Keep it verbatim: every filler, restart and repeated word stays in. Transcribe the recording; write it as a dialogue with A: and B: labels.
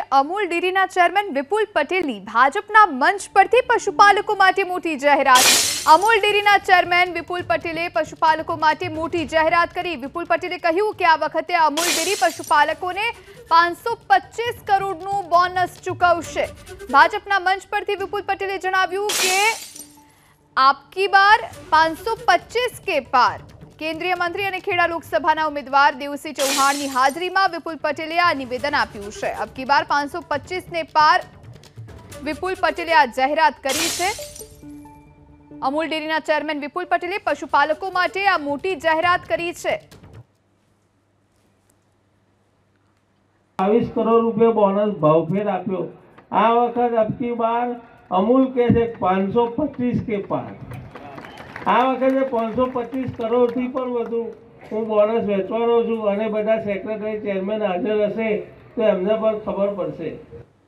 A: અમૂલ ડેરીના ચેરમેન વિપુલ પટેલની ભાજપના મંચ પરથી પશુપાલકો માટે મોટી જાહેરાત। અમૂલ ડેરીના ચેરમેન વિપુલ પટેલે પશુપાલકો માટે મોટી જાહેરાત કરી। વિપુલ પટેલે કહ્યું કે આ વખતે અમૂલ ડેરી પશુપાલકોને પાંચસો પચીસ કરોડનું બોનસ ચૂકવશે। ભાજપના મંચ પરથી વિપુલ પટેલે જણાવ્યું કે આપકી બાર પાંચસો પચીસ के पार। केंद्रीय मंत्री और खेड़ा लोकसभा उम्मीदवार देवसिंह चौहान की हाजरी में विपुल पटेले आ निवेदन आप्યું છે। अब की बार પાંચસો પચીસ ने पार विपुल पटेले आ जाहेरात करी છે। अमूल डेरीना चेरमेन विपुल पटेले पशुपालकों माटे आ मोटी जाहेरात करी છે।
B: बावीस करोड़ रुपया बोनस भावफेर आप्यो। आ वखत अब की बार अमूल के छे પાંચસો પચીસ के पार। आ वखते પાંચસો પચીસ करोड़ थी पर वधु हूँ बोनस वेचवानो छुं अने बधा सेक्रेटरी चेरमेन हाजर हशे तो एमने पर खबर पड़शे।